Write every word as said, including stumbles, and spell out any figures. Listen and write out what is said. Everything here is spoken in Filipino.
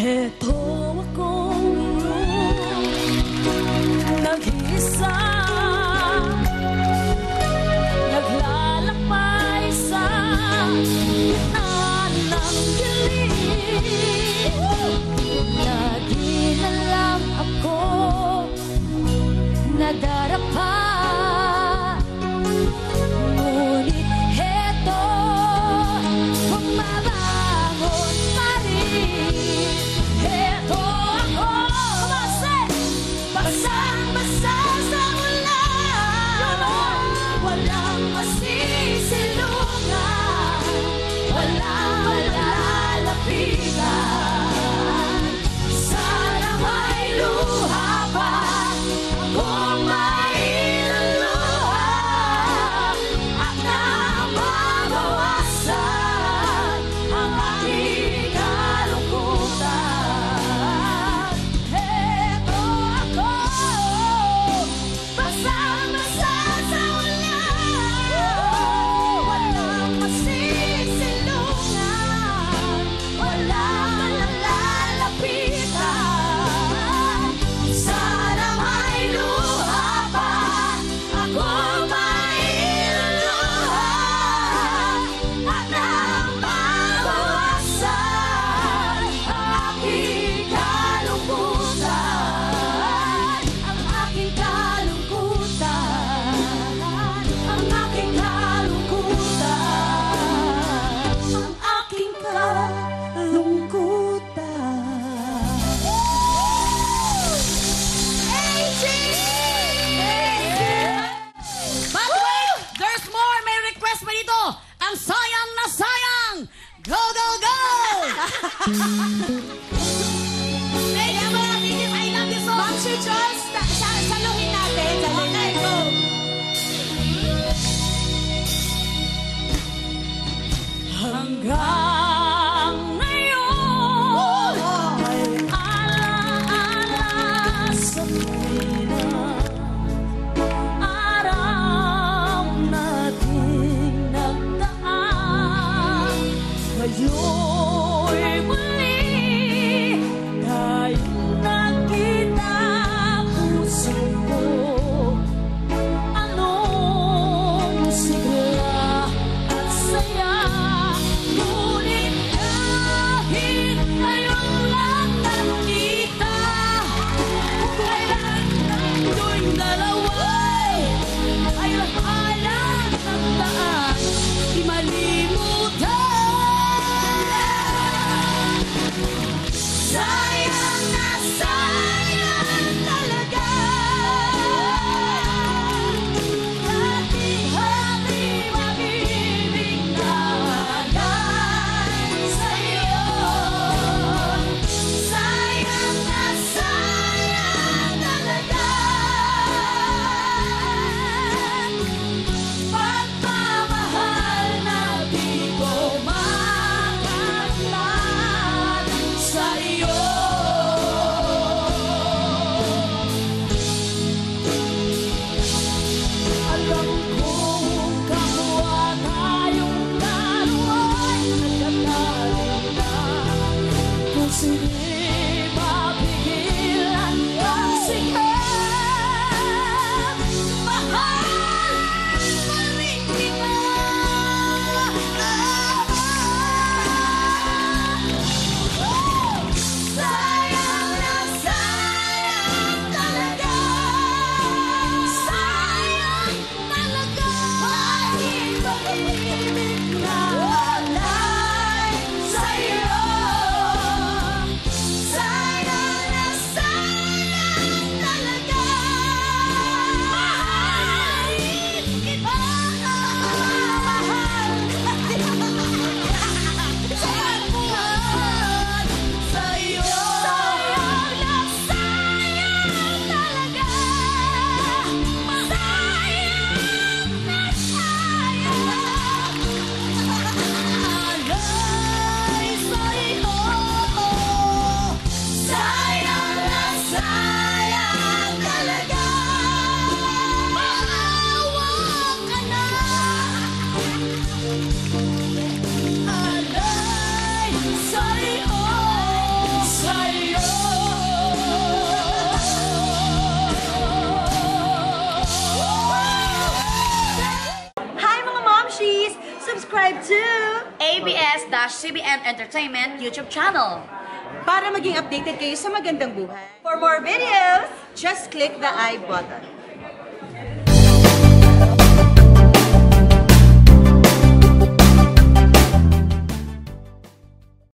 Heto akong nag-iisa, naglalakbay sa gitna ng dilim. Lagi na lang ako nadarapa, ngunit heto bumabangon pa rin. Heto ako, basang-basa sa ulan, walang masisilungan, walang malalapitan. Sana may luha pa akong mailuluha, at nababawasan ang aking kalungkutan. Heto ako, basang-basa sa ulan, walang masisilungan, walang malalapitan. Sana may luha pa akong mailuluha, at nababawasan ang aking kalungkutan. Ang aking kalungkutan, ang aking kalungkutan, ang aking kalungkutan. But wait, there's more. May request pa dito. Ang sayang na sayang. Go, go, go! Thank you, mga Pigis. I love you so much. Ma'am si Charles, sa- sa- saluhin natin. Saluhin Okay, natin. go. Hanggang ngayon ay alaala sa tuwina, araw nating nagdaan. Ngayon'y muli tayong nagkita, puso ko. Anong sigla at saya, ngunit kahit ngayon lang nakita, kung kailan tayo'y dalawa'y ay lahanan ng daan, di malimutan. Sayang na sayang talaga, hati-hati mag-ibig na hanggang sa'yo. Sayang na sayang talaga, pagmamahal na di ko makaklan sa'yo. Alam kong kapwa tayong dalawa't nagkakaroon na, kung sini mapigilan ang sikat. Mahal pa rin kita. Sayang na sayang talaga, sayang talaga, may pag-ibig na alay sa'yo. slash C B N Entertainment YouTube channel. Para maging updated kayo sa magandang buhay. For more videos, Just click the I button.